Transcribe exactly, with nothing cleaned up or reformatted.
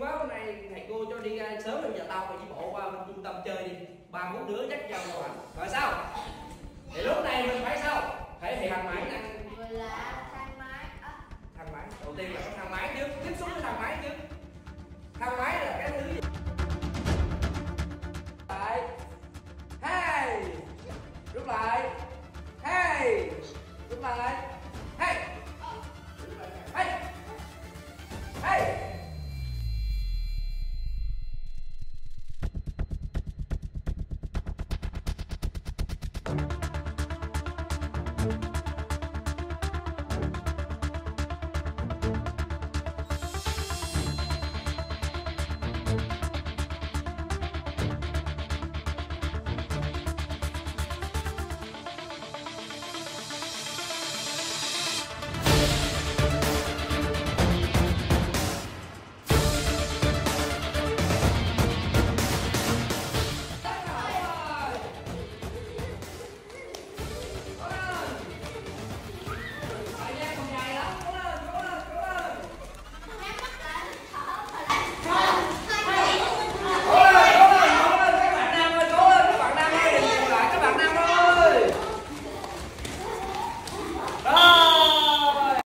quá, hôm nay thầy cô cho đi ra sớm rồi, giờ tao phải đi bộ qua bên trung tâm chơi đi, ba bốn đứa dắt nhau vào ảnh rồi sao? Thì lúc này mình phải sao? Phải hiện bản năng